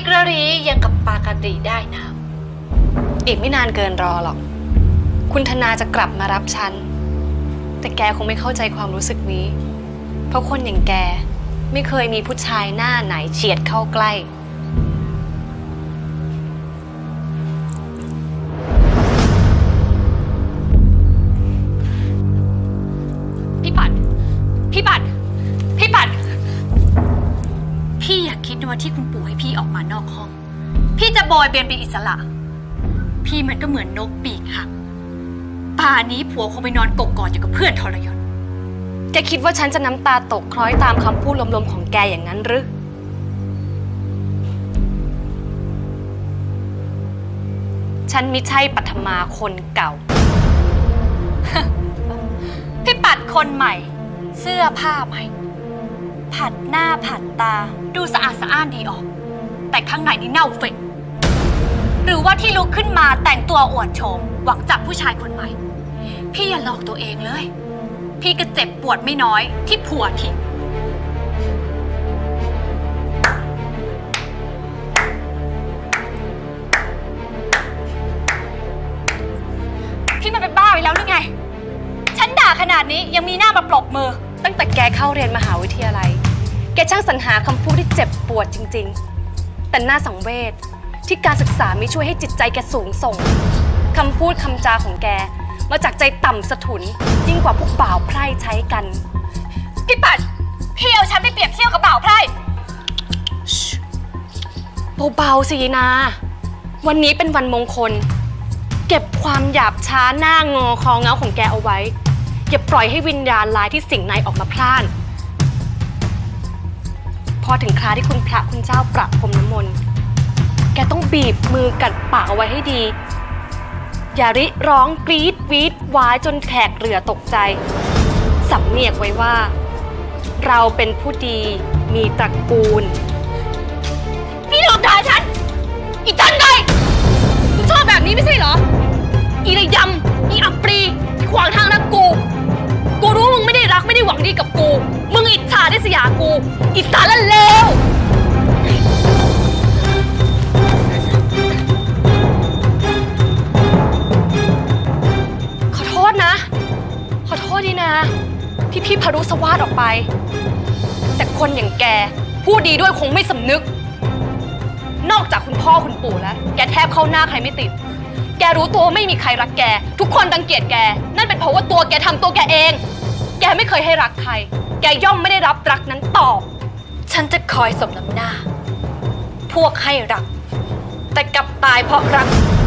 กระรียังกับปลากระดีได้น้ำอีกไม่นานเกินรอหรอกคุณธนาจะกลับมารับฉันแต่แกคงไม่เข้าใจความรู้สึกนี้เพราะคนอย่างแกไม่เคยมีผู้ชายหน้าไหนเฉียดเข้าใกล้พี่ปัดพี่อยากคิดว่าที่คุณปู่ให้พี่ออกมานอกห้องพี่จะบอยเบียนเป็นอิสระพี่มันก็เหมือนนกปีกหักป่านี้ผัวคงไปนอนกกกอดอยู่กับเพื่อนทรยศแกคิดว่าฉันจะน้ำตาตกคล้อยตามคำพูดลมๆของแกอย่างนั้นหรือฉันมิใช่ปัทมาคนเก่าพี่ปัดคนใหม่เสื้อผ้าใหม่ผัดหน้าผัดตาดูสะอาดสะอ้านดีออกแต่ข้างในนี่เน่าเฟะหรือว่าที่ลุกขึ้นมาแต่งตัวอวดโฉมหวังจับผู้ชายคนใหม่พี่อย่าหลอกตัวเองเลยพี่ก็เจ็บปวดไม่น้อยที่ผัวทิ้งพี่มันเป็นบ้าไปแล้วหรือไงฉันด่าขนาดนี้ยังมีหน้ามาปรบมือตั้งแต่แกเข้าเรียนมหาวิทยาลัยแกช่างสรรหาคำพูดที่เจ็บปวดจริงๆแต่น่าสังเวชที่การศึกษาไม่ช่วยให้จิตใจแกสูงส่งคำพูดคำจาของแกมาจากใจต่ำสะทุนยิ่งกว่าพวกบ่าวไพร่ใช้กันพี่ปัดพี่เอาฉันไปเปรียบเทียบกับบ่าวไพร่เบาๆสินาวันนี้เป็นวันมงคลเก็บความหยาบช้าหน้างอคอเงาของแกเอาไว้อย่าปล่อยให้วิญญาณร้ายที่สิงในออกมาพล่านพอถึงคราที่คุณพระคุณเจ้าประพรมน้ำมนต์แกต้องบีบมือกัดปากเอาไว้ให้ดีอย่าริร้องกรี๊ดวีดว้ายจนแขกเรือตกใจสำเนียกไว้ว่าเราเป็นผู้ดีมีตระกูลนี่หลอกด่าฉันอีจันไงมึงชอบแบบนี้ไม่ใช่เหรออีระยำอีอับปรีขวางทางรักกูรู้มึงไม่ได้รักไม่ได้หวังดีกับกูมึงอิจฉาได้สยากูอิจฉาละเลวขอโทษดีนะที่พี่พรุสวาทออกไปแต่คนอย่างแกพูดดีด้วยคงไม่สำนึกนอกจากคุณพ่อคุณปู่แล้วแกแทบเข้าหน้าใครไม่ติดแกรู้ตัวไม่มีใครรักแกทุกคนรังเกียจแกนั่นเป็นเพราะว่าตัวแกทำตัวแกเองแกไม่เคยให้รักใครแกย่อมไม่ได้รับรักนั้นตอบฉันจะคอยสมน้ำหน้าพวกให้รักแต่กลับตายเพราะรัก